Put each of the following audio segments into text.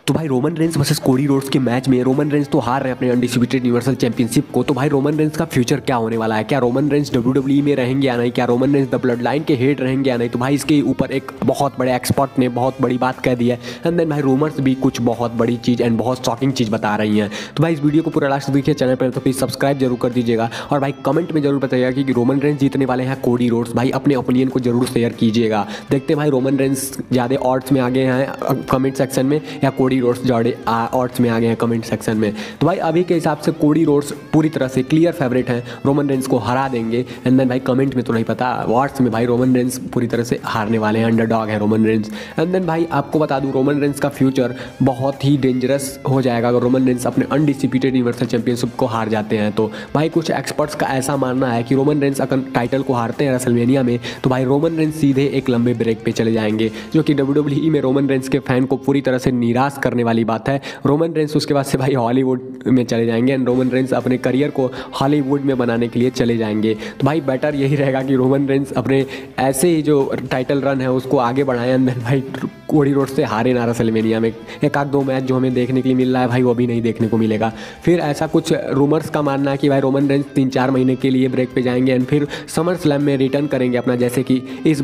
तो भाई Roman Reigns versus Cody Rhodes के मैच में रोमन रेंस तो हार रहे हैं अपने अनडिस्प्यूटेड यूनिवर्सल चैंपियनशिप को। तो भाई रोमन रेंस का फ्यूचर क्या होने वाला है? क्या रोमन रेंस डब्ल्यूडब्ल्यूई में रहेंगे या नहीं? क्या Roman Reigns the bloodline के हेड रहेंगे या नहीं? तो भाई इसके ऊपर एक बहुत बड़े एक्सपर्ट ने बहुत बड़ी बात कह दी है। एंड देन भाई रूमर्स भी कुछ बहुत बड़ी चीज़ एंड बहुत शॉकिंग चीज़ बता रही हैं। तो भाई इस वीडियो को पूरा लास्ट देखिए, चैनल पर तो प्लीज़ सब्सक्राइब जरूर कर दीजिएगा और भाई कमेंट में जरूर बताइएगा कि रोमन रेंस जीतने वाले हैं कोडी रोड्स। भाई अपने ओपिनियन को जरूर शेयर कीजिएगा। देखते हैं भाई रोमन रेंस ज़्यादा ऑड्स में आगे हैं कमेंट सेक्शन में या कोडी रोड्स ज़्यादा ऑड्स में आ गए हैं कमेंट सेक्शन में। तो भाई अभी के हिसाब से कोडी रोड्स पूरी तरह से क्लियर फेवरेट हैं, रोमन रेंस को हरा देंगे। एंड देन भाई कमेंट में तो नहीं पता, ऑड्स में भाई रोमन रेंस पूरी तरह से हारने वाले हैं, अंडरडॉग है रोमन रेंस। एंड देन भाई आपको बता दूं रोमन रेंस का फ्यूचर बहुत ही डेंजरस हो जाएगा अगर रोमन रेंस अपने अनडिस्प्यूटेड यूनिवर्सल चैंपियनशिप को हार जाते हैं। तो भाई कुछ एक्सपर्ट्स का ऐसा मानना है कि रोमन रेंस अगर टाइटल को हारते हैं रेसलमेनिया में तो भाई रोमन रेंस सीधे एक लंबे ब्रेक पे चले जाएंगे, जो कि डब्ल्यूडब्ल्यूई में रोमन रेंस के फैन को पूरी तरह से निराश करने वाली बात है। रोमन रेंस उसके बाद से भाई हॉलीवुड में चले जाएंगे एंड रोमन रेंस अपने करियर को हॉलीवुड में बनाने के लिए चले जाएंगे। तो भाई बेटर यही रहेगा कि रोमन रेंस अपने ऐसे ही जो टाइटल रन है उसको आगे बढ़ाएं एंड भाई कोडी रोड्स से हारे ना रेसलमेनिया में। एक आध दो मैच जो हमें देखने के लिए मिल रहा है भाई वो भी नहीं देखने को मिलेगा। फिर ऐसा कुछ रूमर्स का मानना है कि भाई रोमन रेंस 3-4 महीने के लिए ब्रेक पे जाएंगे एंड फिर समर स्लैम में रिटर्न करेंगे अपना, जैसे कि इस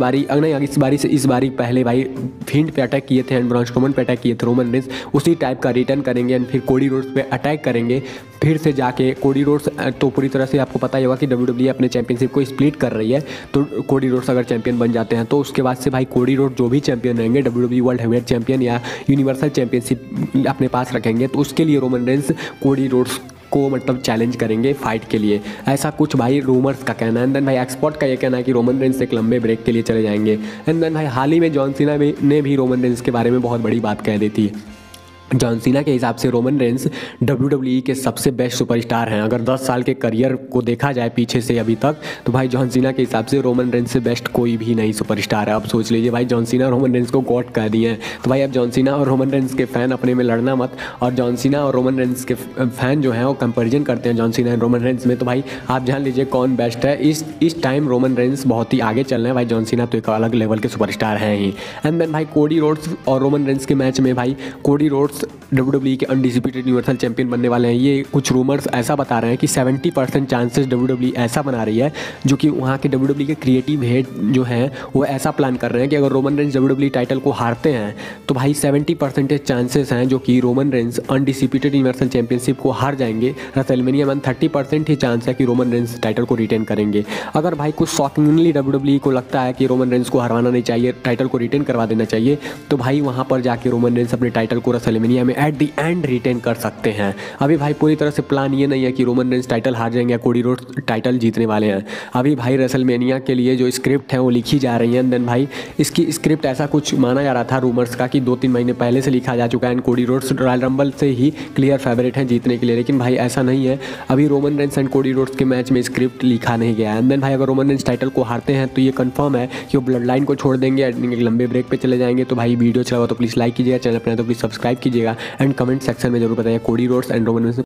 बारी पहले भाई फिंड पे अटैक किए थे एंड ब्रॉन स्ट्रोमन पे अटैक किए थे रोमन रेंस, उसी टाइप का रिटर्न करेंगे एंड फिर कोडी रोड्स पे अटैक करेंगे। फिर से जाके कोडी रोड्स तो पूरी तरह से आपको पता ही होगा कि डब्ल्यूडब्ल्यूई अपने चैंपियनशिप को स्प्लिट कर रही है। तो कोडी रोड्स अगर चैंपियन बन जाते हैं तो उसके बाद से भाई कोडी रोड्स जो भी चैंपियन रहेंगे डब्ल्यूडब्ल्यूई वर्ल्ड हेवीवेट चैंपियन या यूनिवर्सल चैंपियनशिप अपने पास रखेंगे, तो उसके लिए रोमन रेंस कोडी रोड्स को मतलब चैलेंज करेंगे फाइट के लिए। ऐसा कुछ भाई रूमर्स का कहना है। एंड देन भाई एक्सपर्ट का ये कहना है कि रोमन रेंस एक लंबे ब्रेक के लिए चले जाएंगे। एंड देन भाई हाल ही में जॉन सीना ने भी रोमन रेंस के बारे में बहुत बड़ी बात कह दी थी। जॉन सीना के हिसाब से रोमन रेंस डब्ल्यूडब्ल्यूई के सबसे बेस्ट सुपरस्टार हैं। अगर 10 साल के करियर को देखा जाए पीछे से अभी तक तो भाई जॉन सीना के हिसाब से रोमन रेंस से बेस्ट कोई भी नहीं सुपरस्टार है। अब सोच लीजिए भाई जॉन सीना रोमन रेंस को गॉड कह दिए हैं। तो भाई अब जॉन सीना और रोमन रेंस के फ़ैन अपने में लड़ना मत, और जॉन सीना और रोमन रेंस के फ़ैन जो हैं वो कंपेरिजन करते हैं जॉन सीना और रोमन रेंस में। तो भाई आप जान लीजिए कौन बेस्ट है। इस टाइम रोमन रेंस बहुत ही आगे चल रहे हैं भाई, जॉन सीना तो एक अलग लेवल के सुपरस्टार हैं ही। एंड देन भाई कोडी रोड्स और रोमन रेंस के मैच में भाई कोडी रोड्स डब्ल्यूडब्ल्यूई के अनडिस्प्यूटेड यूनिवर्सल चैंपियन बनने वाले हैं। ये कुछ रूमर्स ऐसा बता रहे हैं कि 70% चांसेस डब्ल्यूडब्ल्यूई ऐसा बना रही है, जो कि वहाँ के डब्ल्यूडब्ल्यूई के क्रिएटिव हेड जो हैं वो ऐसा प्लान कर रहे हैं कि अगर रोमन रेंस डब्ल्यूडब्ल्यूई टाइटल को हारते हैं तो भाई 70% चांसेस हैं जो कि Roman Reigns undisputed universal championship को हार जाएंगे रेसलमेनिया में। 30% ही चांस है कि रोमन रेंस टाइटल को रिटेन करेंगे। अगर भाई कुछ शॉकिंगली डब्ल्यूडब्ल्यूई को लगता है कि रोमन रेंस को हरवाना नहीं चाहिए, टाइटल को रिटेन करवा देना चाहिए, तो भाई वहाँ पर जाके रोमन रेंस अपने टाइटल को रेसलमेनिया में एट दी एंड रिटेन कर सकते हैं। अभी भाई पूरी तरह से प्लान ये नहीं है कि रोमन रेंस टाइटल हार जाएंगे या कोडी रोड्स टाइटल जीतने वाले हैं। अभी भाई रेसलमेनिया के लिए जो स्क्रिप्ट है वो लिखी जा रही है। देन भाई इसकी स्क्रिप्ट ऐसा कुछ माना जा रहा था रूमर्स का कि 2-3 महीने पहले से लिखा जा चुका है and Cody roads royal rumble से ही क्लियर फेवरेट हैं जीतने के लिए। लेकिन भाई ऐसा नहीं है, अभी Roman Reigns and Cody Rhodes के मैच में स्क्रिप्ट लिखा नहीं गया है। एंड देन भाई अगर रोमन रेंस टाइटल को हारते हैं तो ये कंफर्म है कि वो ब्लड लाइन को छोड़ देंगे, एक लंबे ब्रेक पे चले जाएंगे। तो भाई वीडियो अच्छा लगा तो प्लीज़ लाइक कीजिएगा, चैनल पर तो प्लीज़ सब्सक्राइब कीजिएगा एंड कमेंट सेक्शन में जरूर बताइए Cody Rhodes and Roman Reigns